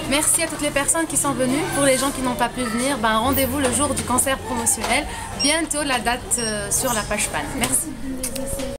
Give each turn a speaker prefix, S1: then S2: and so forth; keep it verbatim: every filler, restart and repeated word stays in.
S1: Merci à toutes les personnes qui sont venues. Pour les gens qui n'ont pas pu venir, ben, rendez-vous le jour du concert promotionnel. Bientôt la date euh, sur la page Pan. Merci.